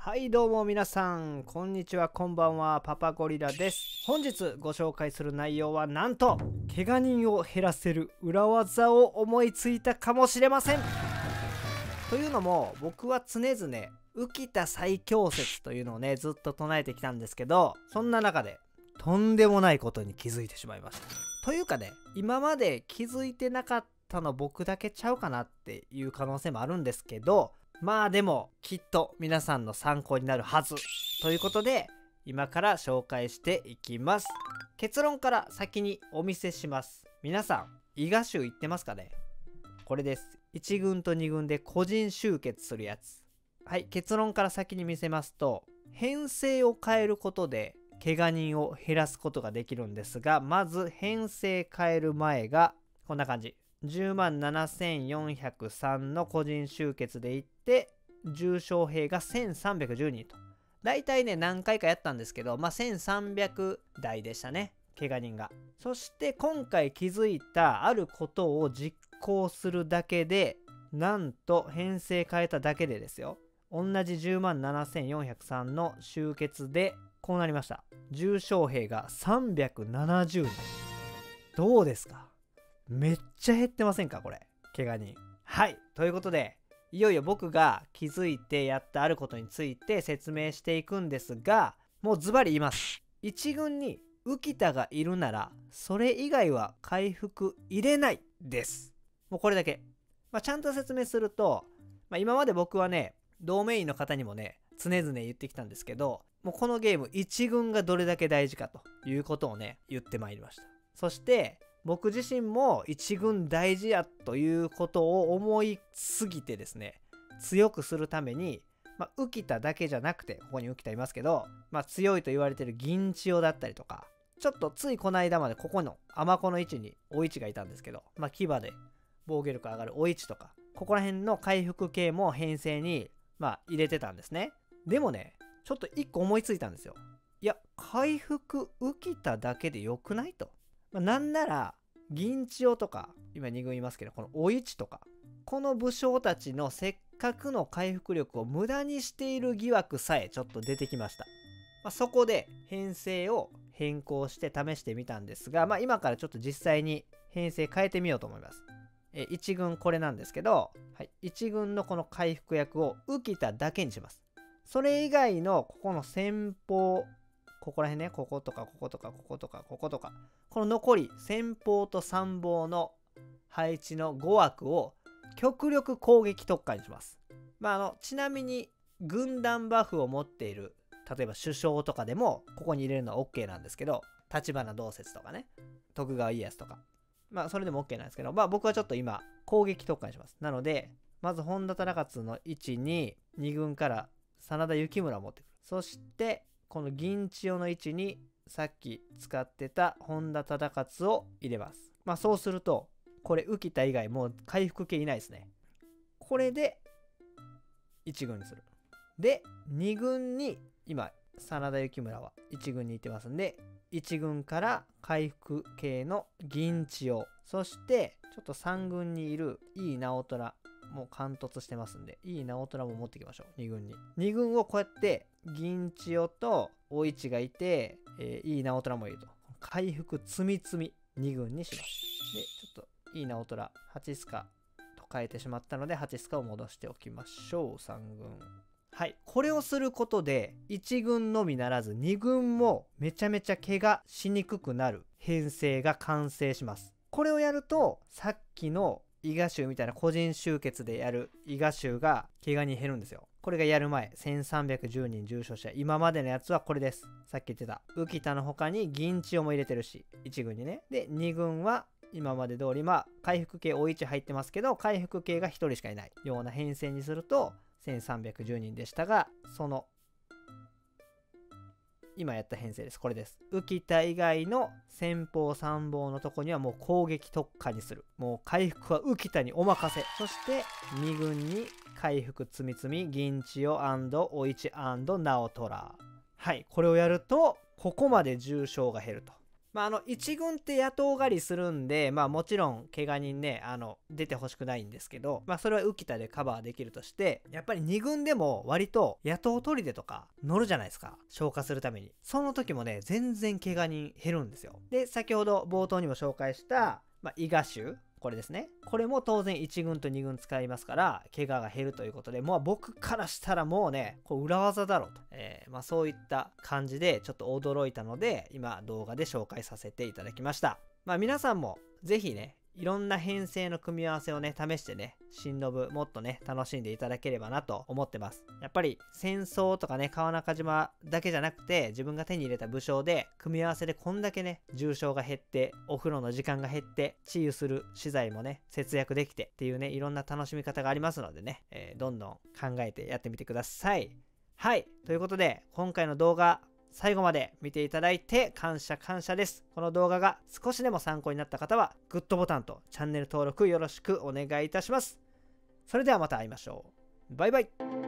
はいどうも皆さんこんにちはこんばんは、パパゴリラです。本日ご紹介する内容はなんと怪我人を減らせる裏技を思いついたかもしれません。というのも僕は常々浮田最強説というのをねずっと唱えてきたんですけど、そんな中でとんでもないことに気づいてしまいました。というかね、今まで気づいてなかったの僕だけちゃうかなっていう可能性もあるんですけど、まあでもきっと皆さんの参考になるはずということで今から紹介していきます。結論から先にお見せします。皆さん伊賀衆行ってますかね。これです。1軍と2軍で個人集結するやつ。はい、結論から先に見せますと、編成を変えることで怪我人を減らすことができるんですが、まず編成変える前がこんな感じ。10万7403の個人集結でいって重傷兵が1310人と、だいたいね何回かやったんですけど、1300台でしたね、怪我人が。そして今回気づいたあることを実行するだけで、なんと編成変えただけでですよ、同じ10万7403の集結でこうなりました。重傷兵が370人。どうですか、めっちゃ減ってませんかこれ、怪我人。はい、ということでいよいよ僕が気づいてやったあることについて説明していくんですが、もうズバリ言います。1軍に浮田がいるならそれ以外は回復入れないです。もうこれだけ。ちゃんと説明すると、今まで僕はね同盟員の方にもね常々言ってきたんですけど、もうこのゲーム1軍がどれだけ大事かということをね言ってまいりました。そして僕自身も1軍大事やということを思いすぎてですね、強くするために、浮田だけじゃなくて、ここに浮田いますけど、強いと言われてる銀千代だったりとか、ちょっとついこの間までここの尼子の位置にお市がいたんですけど、牙で防御力上がるお市とか、ここら辺の回復系も編成に入れてたんですね。でもね、ちょっと1個思いついたんですよ。いや、回復浮田だけでよくないと。なんなら銀千代とか今2軍いますけど、このお市とかこの武将たちのせっかくの回復力を無駄にしている疑惑さえちょっと出てきました。そこで編成を変更して試してみたんですが、今からちょっと実際に編成変えてみようと思います。1軍これなんですけど、1軍のこの回復役を浮田だけにします。それ以外のここの先方、ここら辺ね、こことかこことかこことかこことか、この残り先方と参謀の配置の5枠を極力攻撃特化にします。ちなみに軍団バフを持っている、例えば首相とかでもここに入れるのは OK なんですけど、立花同説とかね、徳川家康とか、それでも OK なんですけど、僕はちょっと今攻撃特化にします。なのでまず本田忠勝の位置に2軍から真田幸村を持ってくる。そしてこの銀千代の位置にさっき使ってた本田忠勝を入れます。そうするとこれ浮田以外もう回復系いないですね。これで1軍にする。で2軍に今真田幸村は1軍に行ってますんで、1軍から回復系の銀千代、そしてちょっと3軍にいる井伊直虎もう貫突してますんで、井伊直虎も持ってきましょう。2軍に2軍をこうやって銀千代とお市がいて、井伊直虎もいると、回復積み積み2軍にします。でちょっと井伊直虎8スカと変えてしまったので8スカを戻しておきましょう。3軍。はい、これをすることで1軍のみならず2軍もめちゃめちゃ怪我しにくくなる編成が完成します。これをやるとさっきの伊賀衆みたいな個人集結でやる伊賀衆が怪我に減るんですよ。これがやる前1310人重傷者、今までのやつはこれです。さっき言ってた浮田の他に銀千代も入れてるし、1軍にね。で2軍は今まで通り回復系お市入ってますけど、回復系が1人しかいないような編成にすると1310人でしたが、その今やった編成です。これです。浮田以外の先方参謀のとこにはもう攻撃特化にする。もう回復は浮田にお任せ。そして2軍に回復積み積み銀千代&お市&直虎。はい、これをやるとここまで重傷が減ると。 一軍って野党狩りするんで、もちろん怪我人ね、出てほしくないんですけど、それは浮田でカバーできるとして、やっぱり二軍でも割と野党砦とか乗るじゃないですか。消化するために。その時もね、全然怪我人減るんですよ。で、先ほど冒頭にも紹介した、伊賀衆。これですね。これも当然1軍と2軍使いますから、怪我が減るということで、もう僕からしたらもうね、裏技だろうと。そういった感じでちょっと驚いたので、今動画で紹介させていただきました。皆さんもぜひね、いろんな編成の組み合わせをね、試してね、新ノブもっとね、楽しんでいただければなと思ってます。やっぱり戦争とかね、川中島だけじゃなくて、自分が手に入れた武将で、組み合わせでこんだけね、重傷が減って、お風呂の時間が減って、治癒する資材もね、節約できてっていうね、いろんな楽しみ方がありますのでね、どんどん考えてやってみてください。はい、ということで、今回の動画、最後まで見ていただいて感謝です。この動画が少しでも参考になった方はグッドボタンとチャンネル登録よろしくお願いいたします。それではまた会いましょう。バイバイ。